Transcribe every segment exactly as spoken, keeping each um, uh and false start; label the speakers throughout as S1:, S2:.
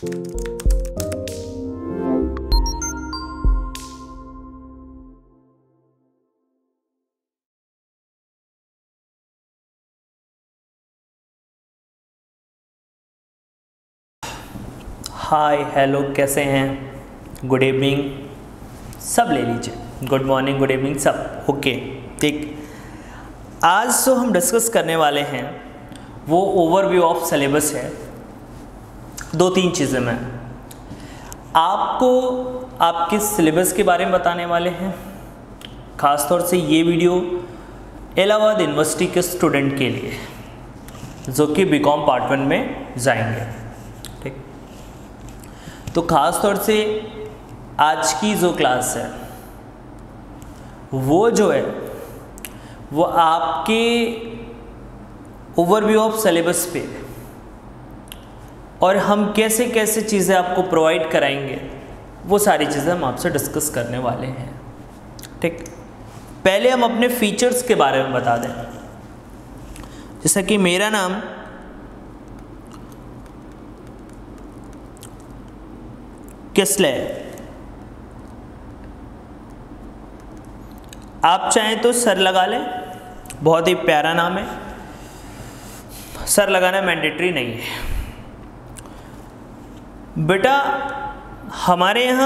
S1: Hi hello, कैसे हैं? Good evening सब ले लीजिए, गुड मॉर्निंग, गुड इवनिंग सब ओके। ठीक, आज जो हम डिस्कस करने वाले हैं वो ओवरव्यू ऑफ सिलेबस है। दो तीन चीज़ें मैं आपको आपके सिलेबस के बारे में बताने वाले हैं। ख़ास तौर से ये वीडियो इलाहाबाद यूनिवर्सिटी के स्टूडेंट के लिए जो कि बीकॉम पार्ट वन में जाएंगे। ठीक, तो ख़ास तौर से आज की जो क्लास है वो जो है वो आपके ओवरव्यू ऑफ सिलेबस पे और हम कैसे कैसे चीज़ें आपको प्रोवाइड कराएंगे वो सारी चीज़ें हम आपसे डिस्कस करने वाले हैं। ठीक, पहले हम अपने फीचर्स के बारे में बता दें। जैसा कि मेरा नाम किसले, आप चाहें तो सर लगा लें, बहुत ही प्यारा नाम है। सर लगाना मैंडेटरी नहीं है बेटा। हमारे यहाँ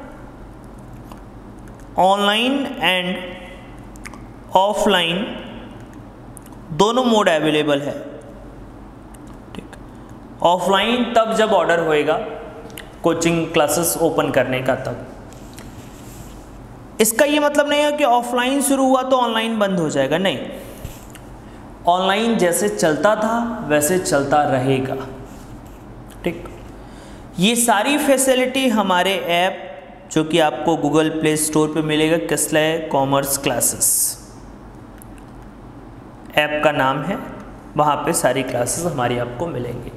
S1: ऑनलाइन एंड ऑफलाइन दोनों मोड अवेलेबल है। ठीक, ऑफलाइन तब जब ऑर्डर होएगा कोचिंग क्लासेस ओपन करने का, तब। इसका ये मतलब नहीं है कि ऑफलाइन शुरू हुआ तो ऑनलाइन बंद हो जाएगा, नहीं। ऑनलाइन जैसे चलता था वैसे चलता रहेगा। ठीक, ये सारी फैसिलिटी हमारे ऐप जो कि आपको गूगल प्ले स्टोर पे मिलेगा, किसले कॉमर्स क्लासेस ऐप का नाम है, वहाँ पे सारी क्लासेस हमारी आपको मिलेंगी।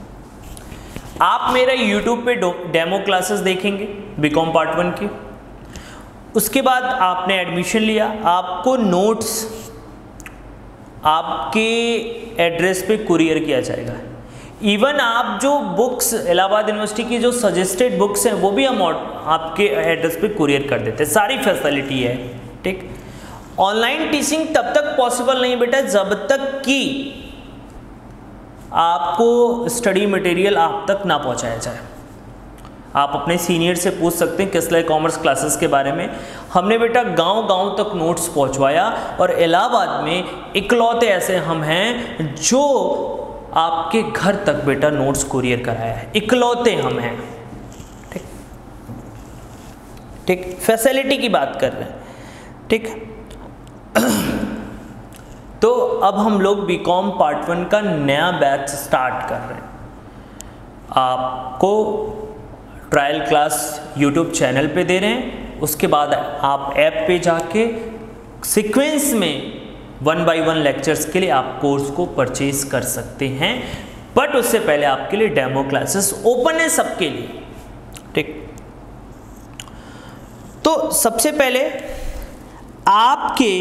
S1: आप मेरा यूट्यूब पे डेमो क्लासेस देखेंगे बीकॉम पार्ट वन की। उसके बाद आपने एडमिशन लिया, आपको नोट्स आपके एड्रेस पे कुरियर किया जाएगा। इवन आप जो बुक्स इलाहाबाद यूनिवर्सिटी की जो सजेस्टेड बुक्स हैं वो भी हम आपके एड्रेस पे कुरियर कर देते हैं। सारी फैसिलिटी है। ठीक, ऑनलाइन टीचिंग तब तक पॉसिबल नहीं बेटा जब तक कि आपको स्टडी मटेरियल आप तक ना पहुंचाया जाए। आप अपने सीनियर से पूछ सकते हैं किसले कॉमर्स क्लासेस के बारे में। हमने बेटा गांव-गांव तक नोट्स पहुंचवाया और इलाहाबाद में इकलौते ऐसे हम हैं जो आपके घर तक बेटा नोट्स कुरियर कराया है। इकलौते हम हैं। ठीक ठीक फैसिलिटी की बात कर रहे हैं। ठीक, तो अब हम लोग बीकॉम पार्ट वन का नया बैच स्टार्ट कर रहे हैं। आपको ट्रायल क्लास यूट्यूब चैनल पे दे रहे हैं, उसके बाद आप ऐप पे जाके सीक्वेंस में वन बाय वन लेक्चर्स के लिए आप कोर्स को परचेज कर सकते हैं। बट उससे पहले आपके लिए डेमो क्लासेस ओपन है सबके लिए। ठीक, तो सबसे पहले आपके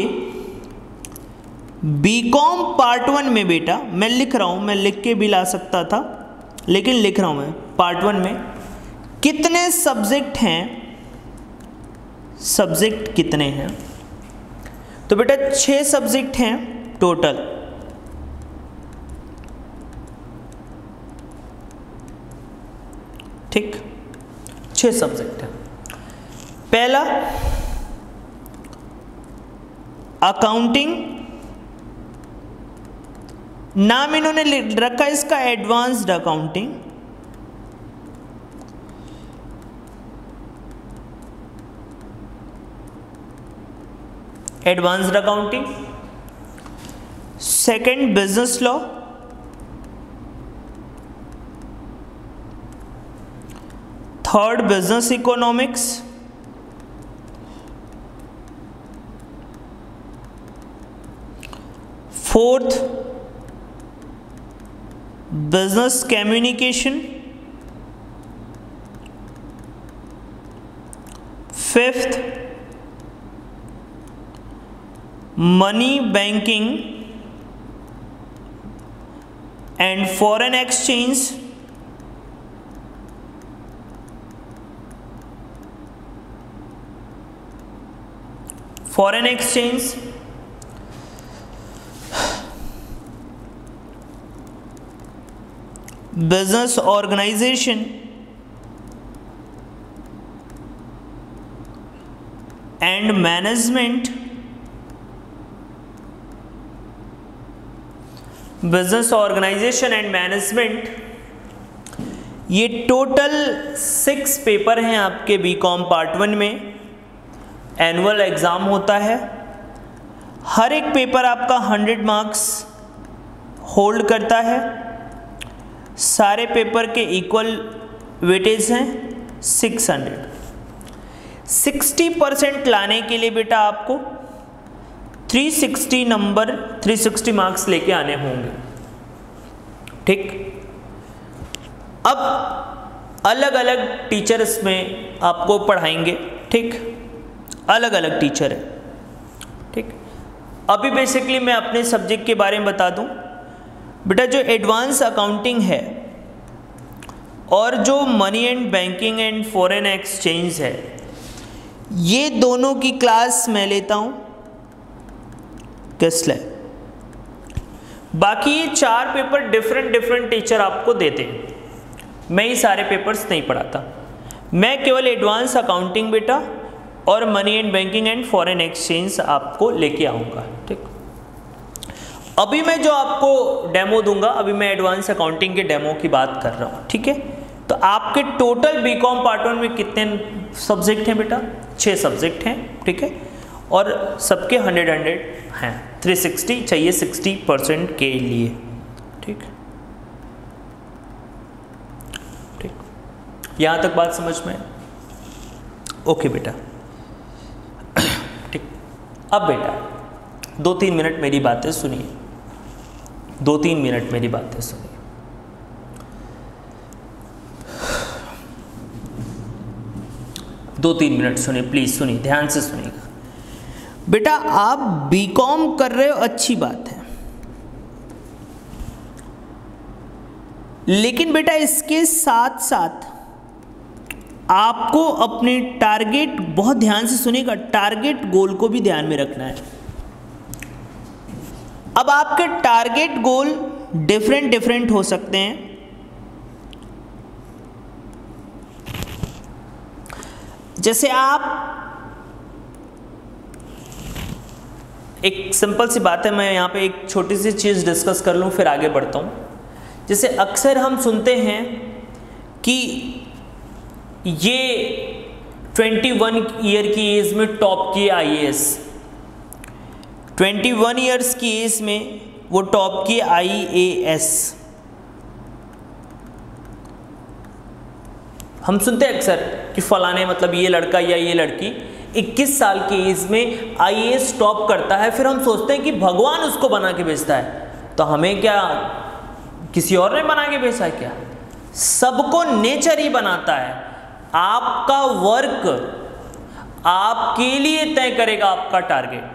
S1: बीकॉम पार्ट वन में बेटा मैं लिख रहा हूं, मैं लिख के भी ला सकता था लेकिन लिख रहा हूं मैं, पार्ट वन में कितने सब्जेक्ट हैं, सब्जेक्ट कितने हैं? तो बेटा छह सब्जेक्ट हैं टोटल। ठीक, छह सब्जेक्ट हैं। पहला अकाउंटिंग, नाम इन्होंने रखा इसका advanced accounting. Advanced accounting. Second business law. Third business economics. Fourth business communication. Fifth money banking and foreign exchange. Foreign exchange, business organisation and management, business organisation and management, ये total six paper हैं आपके BCom part one में। Annual exam होता है, हर एक paper आपका hundred marks hold करता है, सारे पेपर के इक्वल वेटेज हैं सिक्स हंड्रेड। सिक्सटी परसेंट लाने के लिए बेटा आपको three sixty number three sixty marks लेके आने होंगे, ठीक। अब अलग अलग टीचर इसमें आपको पढ़ाएंगे, ठीक, अलग अलग टीचर है, ठीक। अभी बेसिकली मैं अपने सब्जेक्ट के बारे में बता दूं बेटा, जो एडवांस अकाउंटिंग है और जो money and banking and foreign exchange है, ये दोनों की क्लास मैं लेता हूं किस लिए। बाकी ये चार पेपर डिफरेंट डिफरेंट टीचर आपको देते हैं, मैं ये सारे पेपर्स नहीं पढ़ाता, मैं केवल एडवांस अकाउंटिंग बेटा और money and banking and foreign exchange आपको लेके आऊँगा, ठीक। अभी मैं जो आपको डेमो दूंगा, अभी मैं एडवांस अकाउंटिंग के डेमो की बात कर रहा हूँ, ठीक है। तो आपके टोटल बीकॉम पार्ट वन में कितने सब्जेक्ट हैं बेटा? छः सब्जेक्ट हैं, ठीक है, और सबके हंड्रेड हंड्रेड हैं, थ्री सिक्सटी चाहिए सिक्सटी परसेंट के लिए, ठीक ठीक। यहाँ तक बात समझ में? ओके बेटा, ठीक। अब बेटा दो तीन मिनट मेरी बातें सुनिए, दो तीन मिनट मेरी बातें सुनिए। दो तीन मिनट सुनिए, प्लीज सुनिए, ध्यान से सुनिएगा बेटा। आप बीकॉम कर रहे हो, अच्छी बात है, लेकिन बेटा इसके साथ साथ आपको अपने टारगेट, बहुत ध्यान से सुनिएगा, टारगेट गोल को भी ध्यान में रखना है। अब आपके टारगेट गोल डिफरेंट डिफरेंट हो सकते हैं। जैसे आप, एक सिंपल सी बात है, मैं यहाँ पे एक छोटी सी चीज़ डिस्कस कर लूँ फिर आगे बढ़ता हूँ। जैसे अक्सर हम सुनते हैं कि ये इक्कीस ईयर की एज में टॉप किए आई ए एस, इक्कीस ईयर्स की एज में वो टॉप किए आई ए एस। हम सुनते हैं अक्सर कि फलाने, मतलब ये लड़का या ये लड़की इक्कीस साल की एज में आई ए एस टॉप करता है, फिर हम सोचते हैं कि भगवान उसको बना के भेजता है, तो हमें क्या किसी और ने बना के भेजा है क्या? सबको नेचर ही बनाता है। आपका वर्क आपके लिए तय करेगा आपका टारगेट।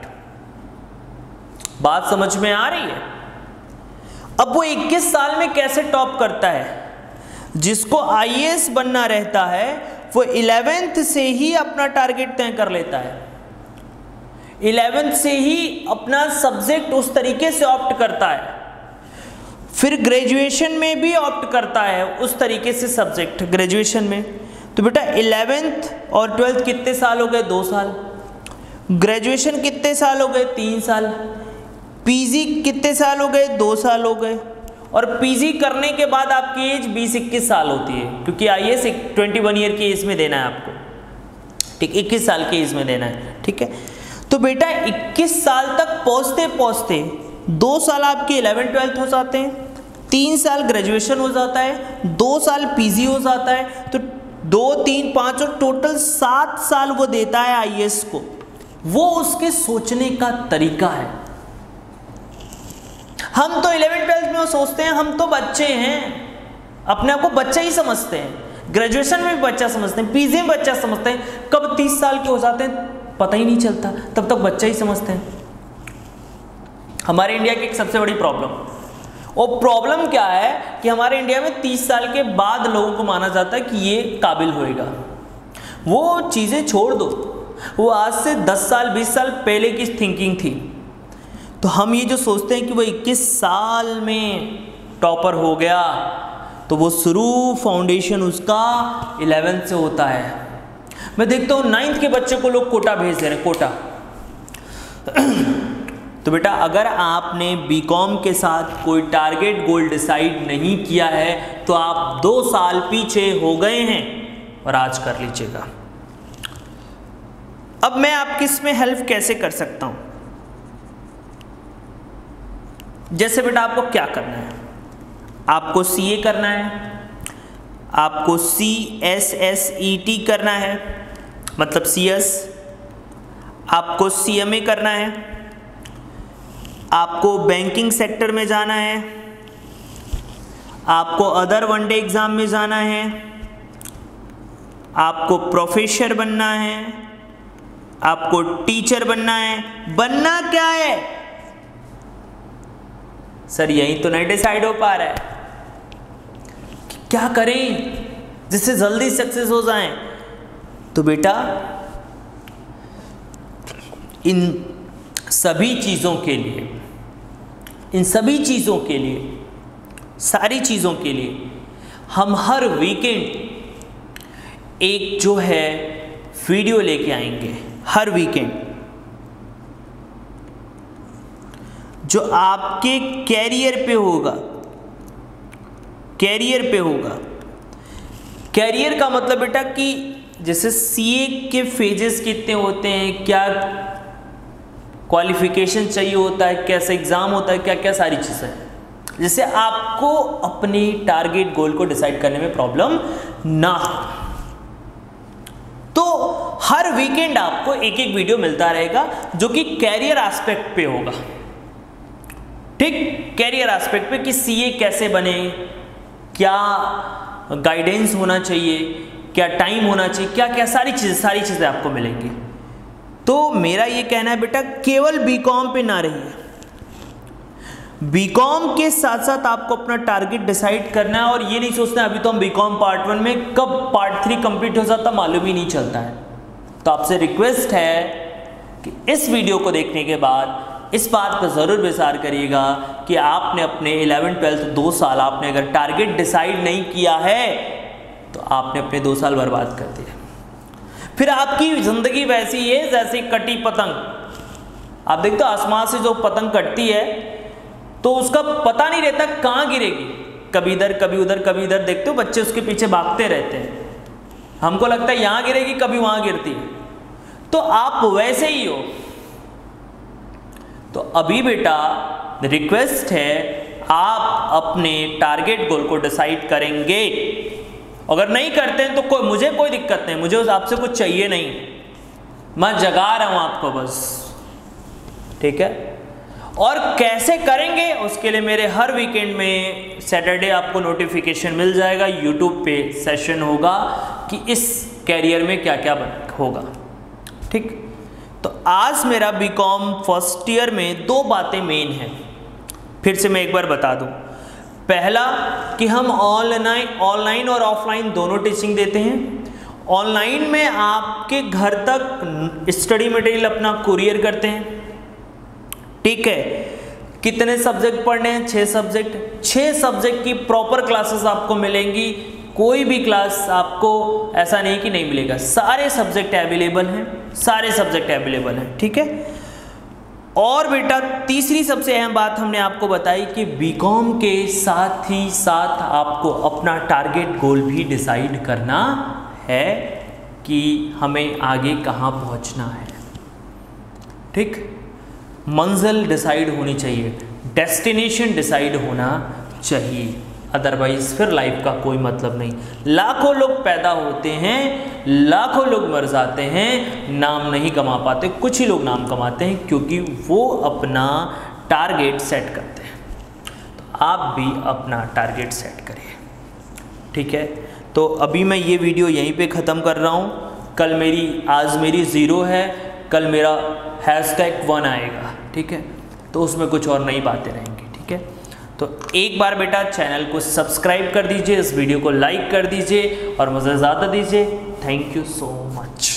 S1: बात समझ में आ रही है? अब वो इक्कीस साल में कैसे टॉप करता है? जिसको आई ए एस बनना रहता है वो इलेवेंथ से ही अपना टारगेट तय कर लेता है, इलेवेंथ से ही अपना सब्जेक्ट उस तरीके से ऑप्ट करता है, फिर ग्रेजुएशन में भी ऑप्ट करता है उस तरीके से सब्जेक्ट ग्रेजुएशन में। तो बेटा इलेवेंथ और ट्वेल्थ कितने साल हो गए? दो साल। ग्रेजुएशन कितने साल हो गए? तीन साल। पीजी कितने साल हो गए? दो साल हो गए। और पीजी करने के बाद आपकी एज बीस इक्कीस साल होती है, क्योंकि I A S twenty one year की एज में देना है आपको, ठीक, इक्कीस साल की एज में देना है, ठीक है। तो बेटा इक्कीस साल तक पहुंचते पहुंचते दो साल आपके इलेवन ट्वेल्थ हो जाते हैं, तीन साल ग्रेजुएशन हो जाता है, दो साल पीजी हो जाता है, तो दो तीन पाँच और टोटल सात साल वो देता है आई ए एस को। वो उसके सोचने का तरीका है। हम तो इलेवन ट्वेल्थ में वो सोचते हैं हम तो बच्चे हैं, अपने आप को बच्चा ही समझते हैं, ग्रेजुएशन में भी बच्चा समझते हैं, पीजी में बच्चा समझते हैं, कब तीस साल के हो जाते हैं पता ही नहीं चलता, तब तक बच्चा ही समझते हैं। हमारे इंडिया की एक सबसे बड़ी प्रॉब्लम, और प्रॉब्लम क्या है कि हमारे इंडिया में तीस साल के बाद लोगों को माना जाता है कि ये काबिल होएगा। वो चीज़ें छोड़ दो, वो आज से दस साल बीस साल पहले की थिंकिंग थी। तो हम ये जो सोचते हैं कि वो इक्कीस साल में टॉपर हो गया, तो वो शुरू फाउंडेशन उसका इलेवेंथ से होता है। मैं देखता हूँ नाइन्थ के बच्चे को लोग कोटा भेज दे रहे हैं, कोटा। तो बेटा अगर आपने बीकॉम के साथ कोई टारगेट गोल डिसाइड नहीं किया है तो आप दो साल पीछे हो गए हैं, और आज कर लीजिएगा। अब मैं आपकी इसमें हेल्प कैसे कर सकता हूं? जैसे बेटा आपको क्या करना है, आपको सी ए करना है, आपको C S S E T करना है, मतलब सी एस, आपको सी एम ए करना है, आपको बैंकिंग सेक्टर में जाना है, आपको अदर वनडे एग्जाम में जाना है, आपको प्रोफेसर बनना है, आपको टीचर बनना है। बनना क्या है सर, यही तो नहीं डिसाइड हो पा रहा है कि क्या करें जिससे जल्दी सक्सेस हो जाएं। तो बेटा इन सभी चीज़ों के लिए इन सभी चीज़ों के लिए सारी चीज़ों के लिए हम हर वीकेंड एक जो है वीडियो लेके आएंगे। हर वीकेंड जो आपके कैरियर पे होगा, कैरियर पे होगा। कैरियर का मतलब बेटा कि जैसे सीए के फेजेस कितने होते हैं, क्या क्वालिफिकेशन चाहिए होता है, कैसे एग्ज़ाम होता है, क्या क्या सारी चीज़ें, जिससे आपको अपने टारगेट गोल को डिसाइड करने में प्रॉब्लम ना हो। तो हर वीकेंड आपको एक एक वीडियो मिलता रहेगा जो कि कैरियर एस्पेक्ट पे होगा। ठीक, कैरियर एस्पेक्ट पे कि सीए कैसे बने, क्या गाइडेंस होना चाहिए, क्या टाइम होना चाहिए, क्या क्या सारी चीज़ें सारी चीज़ें आपको मिलेंगी। तो मेरा ये कहना है बेटा केवल बीकॉम पे ना रहिए, बीकॉम के साथ साथ आपको अपना टारगेट डिसाइड करना है। और ये नहीं सोचना अभी तो हम बीकॉम पार्ट वन में, कब पार्ट थ्री कंप्लीट हो जाता मालूम ही नहीं चलता है। तो आपसे रिक्वेस्ट है कि इस वीडियो को देखने के बाद इस बात पर ज़रूर विचार करिएगा कि आपने अपने इलेवेंथ ट्वेल्थ दो साल आपने अगर टारगेट डिसाइड नहीं किया है तो आपने अपने दो साल बर्बाद कर दिए। फिर आपकी ज़िंदगी वैसी है जैसे कटी पतंग। आप देखते हो आसमान से जो पतंग कटती है तो उसका पता नहीं रहता कहाँ गिरेगी, कभी इधर कभी उधर कभी इधर। देखते हो बच्चे उसके पीछे भागते रहते हैं, हमको लगता है यहाँ गिरेगी कभी वहाँ गिरती है। तो आप वैसे ही हो। तो अभी बेटा रिक्वेस्ट है आप अपने टारगेट गोल को डिसाइड करेंगे। अगर नहीं करते हैं तो कोई मुझे कोई दिक्कत नहीं, मुझे आपसे कुछ चाहिए नहीं, मैं जगा रहा हूं आपको बस, ठीक है। और कैसे करेंगे उसके लिए मेरे हर वीकेंड में सैटरडे आपको नोटिफिकेशन मिल जाएगा, यूट्यूब पे सेशन होगा कि इस कैरियर में क्या क्या होगा, ठीक। तो आज मेरा बीकॉम फर्स्ट ईयर में दो बातें मेन हैं, फिर से मैं एक बार बता दूं। पहला कि हम ऑनलाइन ऑनलाइन और ऑफलाइन दोनों टीचिंग देते हैं। ऑनलाइन में आपके घर तक स्टडी मटेरियल अपना कुरियर करते हैं, ठीक है। कितने सब्जेक्ट पढ़ने हैं? छः सब्जेक्ट। छः सब्जेक्ट की प्रॉपर क्लासेस आपको मिलेंगी, कोई भी क्लास आपको ऐसा नहीं कि नहीं मिलेगा, सारे सब्जेक्ट अवेलेबल हैं, सारे सब्जेक्ट अवेलेबल हैं, ठीक है। और बेटा तीसरी सबसे अहम बात हमने आपको बताई कि बीकॉम के साथ ही साथ आपको अपना टारगेट गोल भी डिसाइड करना है कि हमें आगे कहाँ पहुँचना है, ठीक। मंजिल डिसाइड होनी चाहिए, डेस्टिनेशन डिसाइड होना चाहिए, अदरवाइज फिर लाइफ का कोई मतलब नहीं। लाखों लोग पैदा होते हैं, लाखों लोग मर जाते हैं, नाम नहीं कमा पाते। कुछ ही लोग नाम कमाते हैं क्योंकि वो अपना टारगेट सेट करते हैं। तो आप भी अपना टारगेट सेट करिए, ठीक है। तो अभी मैं ये वीडियो यहीं पे ख़त्म कर रहा हूँ। कल मेरी आज मेरी ज़ीरो है, कल मेरा हैशटैग वन आएगा, ठीक है। तो उसमें कुछ और नई बातें रहेंगी, ठीक है। तो एक बार बेटा चैनल को सब्सक्राइब कर दीजिए, इस वीडियो को लाइक कर दीजिए और मुझे ज़्यादा दीजिए। Thank you so much.